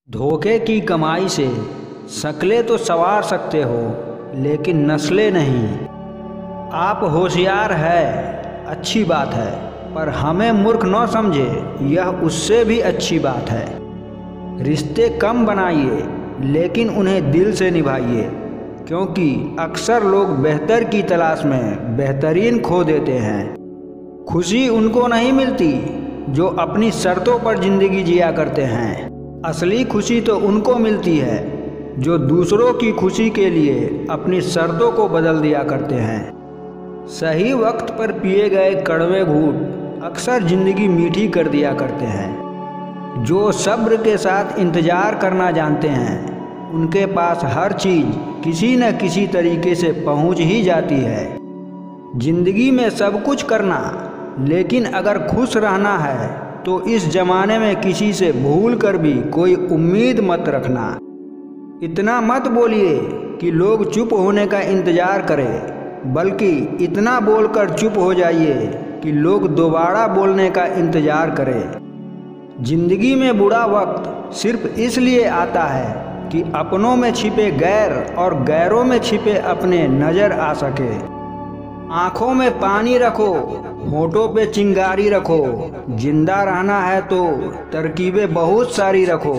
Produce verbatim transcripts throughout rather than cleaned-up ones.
धोखे की कमाई से शक्लें तो संवार सकते हो, लेकिन नस्लें नहीं। आप होशियार है, अच्छी बात है, पर हमें मूर्ख न समझे, यह उससे भी अच्छी बात है। रिश्ते कम बनाइए, लेकिन उन्हें दिल से निभाइए, क्योंकि अक्सर लोग बेहतर की तलाश में बेहतरीन खो देते हैं। खुशी उनको नहीं मिलती जो अपनी शर्तों पर ज़िंदगी जिया करते हैं। असली खुशी तो उनको मिलती है जो दूसरों की खुशी के लिए अपनी शर्तों को बदल दिया करते हैं। सही वक्त पर पिए गए कड़वे घूंट अक्सर ज़िंदगी मीठी कर दिया करते हैं। जो सब्र के साथ इंतज़ार करना जानते हैं, उनके पास हर चीज़ किसी न किसी तरीके से पहुंच ही जाती है। ज़िंदगी में सब कुछ करना, लेकिन अगर खुश रहना है तो इस ज़माने में किसी से भूल कर भी कोई उम्मीद मत रखना। इतना मत बोलिए कि लोग चुप होने का इंतज़ार करें, बल्कि इतना बोलकर चुप हो जाइए कि लोग दोबारा बोलने का इंतज़ार करें। ज़िंदगी में बुरा वक्त सिर्फ इसलिए आता है कि अपनों में छिपे गैर और गैरों में छिपे अपने नज़र आ सके। आँखों में पानी रखो, होठों पे चिंगारी रखो। जिंदा रहना है तो तरकीबें बहुत सारी रखो।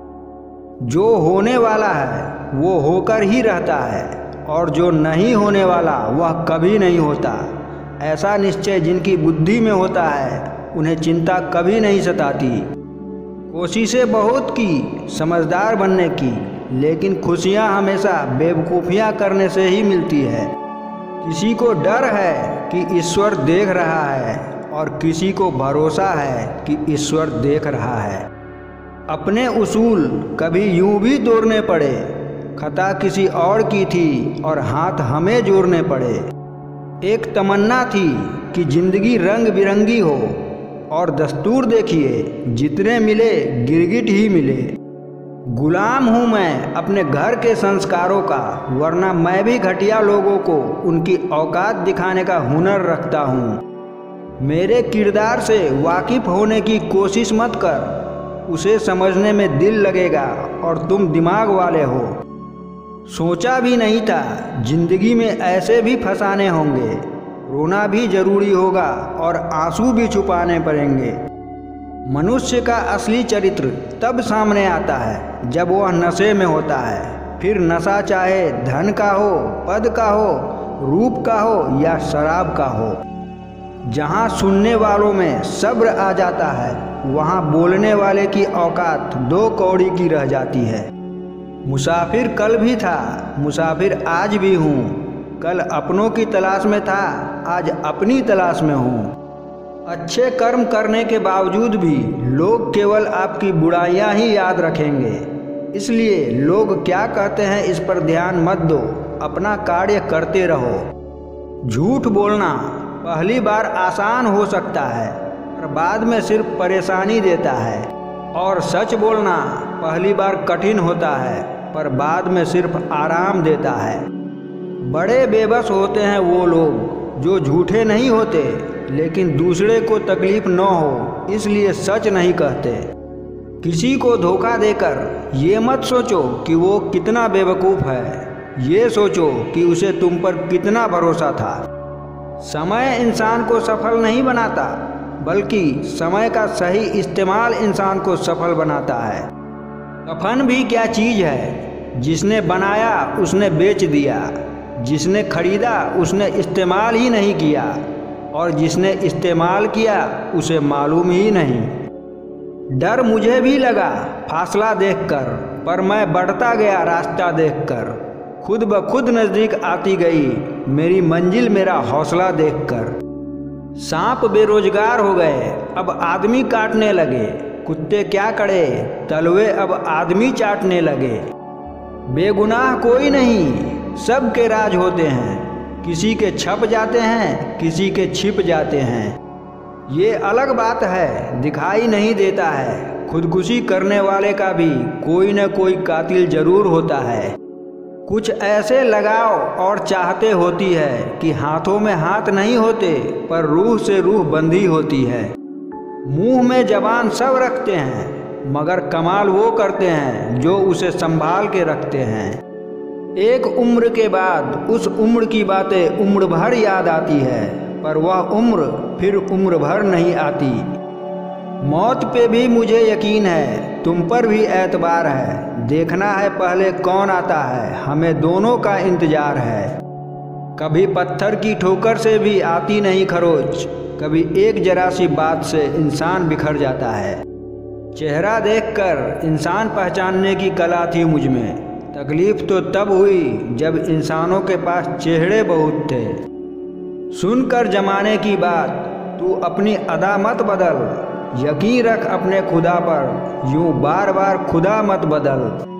जो होने वाला है वो होकर ही रहता है, और जो नहीं होने वाला वह कभी नहीं होता। ऐसा निश्चय जिनकी बुद्धि में होता है, उन्हें चिंता कभी नहीं सताती। कोशिशें बहुत की समझदार बनने की, लेकिन खुशियाँ हमेशा बेवकूफ़ियाँ करने से ही मिलती है। किसी को डर है कि ईश्वर देख रहा है, और किसी को भरोसा है कि ईश्वर देख रहा है। अपने उसूल कभी यूं भी तोड़ने पड़े, खता किसी और की थी और हाथ हमें जोड़ने पड़े। एक तमन्ना थी कि जिंदगी रंग बिरंगी हो, और दस्तूर देखिए जितने मिले गिरगिट ही मिले। गुलाम हूँ मैं अपने घर के संस्कारों का, वरना मैं भी घटिया लोगों को उनकी औकात दिखाने का हुनर रखता हूँ। मेरे किरदार से वाकिफ होने की कोशिश मत कर, उसे समझने में दिल लगेगा और तुम दिमाग वाले हो। सोचा भी नहीं था जिंदगी में ऐसे भी फसाने होंगे। रोना भी जरूरी होगा और आंसू भी छुपाने पड़ेंगे। मनुष्य का असली चरित्र तब सामने आता है जब वह नशे में होता है। फिर नशा चाहे धन का हो, पद का हो, रूप का हो या शराब का हो। जहाँ सुनने वालों में सब्र आ जाता है, वहाँ बोलने वाले की औकात दो कौड़ी की रह जाती है। मुसाफिर कल भी था, मुसाफिर आज भी हूँ। कल अपनों की तलाश में था, आज अपनी तलाश में हूँ। अच्छे कर्म करने के बावजूद भी लोग केवल आपकी बुराइयां ही याद रखेंगे। इसलिए लोग क्या कहते हैं इस पर ध्यान मत दो, अपना कार्य करते रहो। झूठ बोलना पहली बार आसान हो सकता है, पर बाद में सिर्फ परेशानी देता है। और सच बोलना पहली बार कठिन होता है, पर बाद में सिर्फ आराम देता है। बड़े बेबस होते हैं वो लोग जो झूठे नहीं होते, लेकिन दूसरे को तकलीफ न हो इसलिए सच नहीं कहते। किसी को धोखा देकर ये मत सोचो कि वो कितना बेवकूफ़ है, ये सोचो कि उसे तुम पर कितना भरोसा था। समय इंसान को सफल नहीं बनाता, बल्कि समय का सही इस्तेमाल इंसान को सफल बनाता है। कफन भी क्या चीज़ है, जिसने बनाया उसने बेच दिया, जिसने खरीदा उसने इस्तेमाल ही नहीं किया, और जिसने इस्तेमाल किया उसे मालूम ही नहीं। डर मुझे भी लगा फासला देखकर, पर मैं बढ़ता गया रास्ता देखकर। खुद ब खुद नज़दीक आती गई मेरी मंजिल मेरा हौसला देखकर। सांप बेरोजगार हो गए, अब आदमी काटने लगे। कुत्ते क्या करे, तलवे अब आदमी चाटने लगे। बेगुनाह कोई नहीं, सब के राज होते हैं। किसी के छप जाते हैं, किसी के छिप जाते हैं। ये अलग बात है दिखाई नहीं देता है, खुदकुशी करने वाले का भी कोई न कोई कातिल जरूर होता है। कुछ ऐसे लगाव और चाहते होती है कि हाथों में हाथ नहीं होते, पर रूह से रूह बंधी होती है। मुंह में जबान सब रखते हैं, मगर कमाल वो करते हैं जो उसे संभाल के रखते हैं। एक उम्र के बाद उस उम्र की बातें उम्र भर याद आती है, पर वह उम्र फिर उम्र भर नहीं आती। मौत पे भी मुझे यकीन है, तुम पर भी एतबार है। देखना है पहले कौन आता है, हमें दोनों का इंतजार है। कभी पत्थर की ठोकर से भी आती नहीं खरोच, कभी एक जरा सी बात से इंसान बिखर जाता है। चेहरा देखकर इंसान पहचानने की कला थी मुझ में। तकलीफ तो तब हुई जब इंसानों के पास चेहरे बहुत थे। सुनकर जमाने की बात, तू अपनी अदा मत बदल। यकीन रख अपने खुदा पर, यूं बार बार खुदा मत बदल।